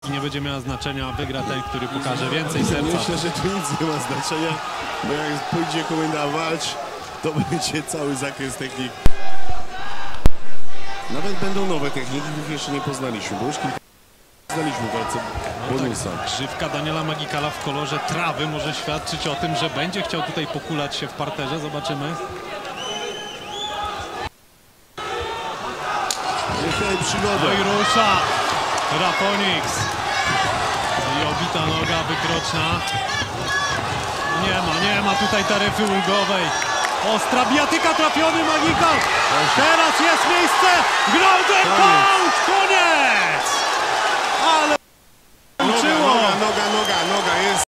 Nie będzie miała znaczenia, wygra ten, który pokaże więcej serca. Myślę, że tu nic nie ma znaczenia, bo jak pójdzie komenda walcz, to będzie cały zakres technik. Nawet będą nowe techniki, których jeszcze nie poznaliśmy, bo już kilka poznaliśmy w walce bonusa. Grzywka Daniela Magikala w kolorze trawy może świadczyć o tym, że będzie chciał tutaj pokulać się w parterze. Zobaczymy. Tutaj przygoda. No i rusza Rafonix. I obita noga wykroczna. Nie ma tutaj taryfy ulgowej. Ostra bijatyka, trafiony Magikal. Teraz jest miejsce. Ground and pound. Koniec. Ale Noga jest.